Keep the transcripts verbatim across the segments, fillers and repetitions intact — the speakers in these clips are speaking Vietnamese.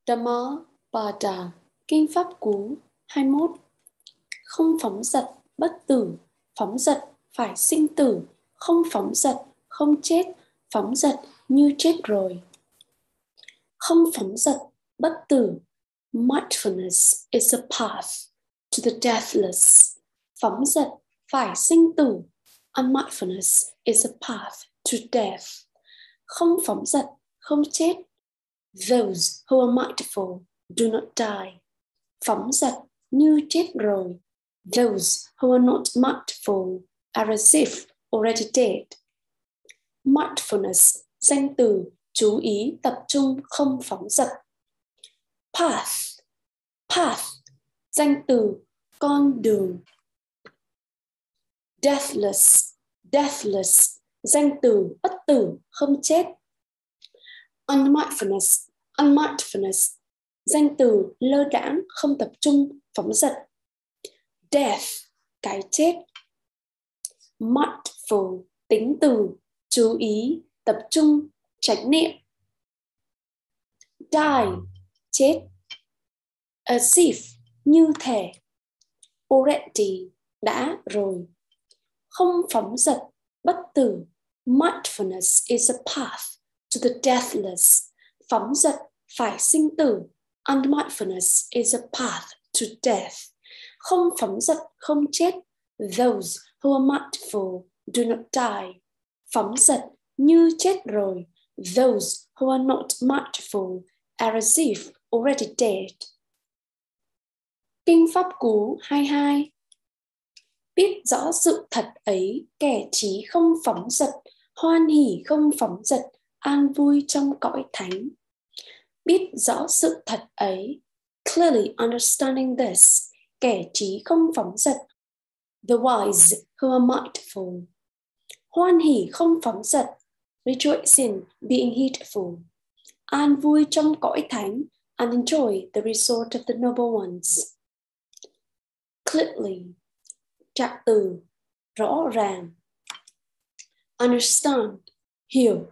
Dhammapada, Kinh Pháp Cú hai mươi mốt. Không phóng dật, bất tử, phóng dật phải sinh tử, không phóng dật, không chết, phóng dật như chết rồi. Không phóng dật, bất tử, mindfulness is a path to the deathless. Phóng dật phải sinh tử, unmindfulness is a path to death. Không phóng dật, không chết, those who are mindful do not die. Phóng dật như chết rồi, those who are not mindful are as if already dead. Mindfulness, danh từ, chú ý, tập trung, không phóng dật. Path, path, danh từ, con đường. Deathless, deathless, danh từ, bất tử, không chết. Unmindfulness, unmindfulness, danh từ, lơ đãng, không tập trung, phóng dật. Death, cái chết. Mindful, tính từ, chú ý, tập trung, chánh niệm. Die, chết. As if, như thể. Already, đã rồi. Không phóng dật, bất tử. Mindfulness is a path to the deathless. Phóng dật phải sinh tử. Unmindfulness is a path to death. Không phóng dật, không chết. Those who are mindful do not die. Phóng dật như chết rồi. Those who are not mindful are as if already dead. Kinh Pháp Cú hai mươi hai. Biết rõ sự thật ấy, kẻ trí không phóng dật, hoan hỉ không phóng dật, an vui trong cõi thánh. Biết rõ sự thật ấy, clearly understanding this, kẻ trí không phóng dật, the wise who are mindful. Hoan hỉ không phóng dật, rejoicing being heedful. An vui trong cõi thánh, and enjoy the resort of the noble ones. Clearly, trạng từ, rõ ràng. Understand, hiểu.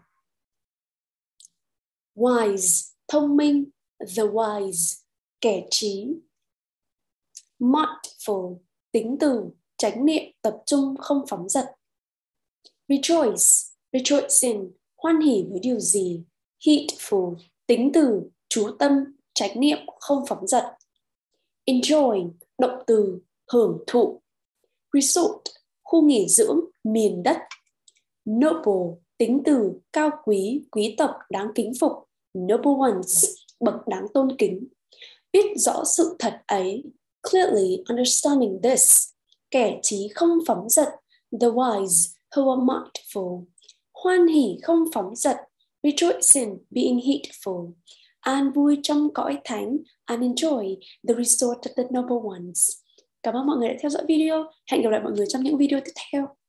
Wise, thông minh, the wise, kẻ trí. Mindful, tính từ, chánh niệm, tập trung, không phóng dật. Rejoice, rejoicing, hoan hỉ với điều gì. Heedful, tính từ, chú tâm, chánh niệm, không phóng dật. Enjoy, động từ, hưởng thụ. Resort, khu nghỉ dưỡng, miền đất. Noble, tính từ, cao quý, quý tộc, đáng kính phục. Noble ones, bậc đáng tôn kính. Biết rõ sự thật ấy, clearly understanding this, kẻ trí không phóng dật, the wise who are mindful. Hoan hỉ không phóng dật, rejoicing being heedful. An vui trong cõi thánh, and enjoy the resort of the noble ones. Cảm ơn mọi người đã theo dõi video. Hẹn gặp lại mọi người trong những video tiếp theo.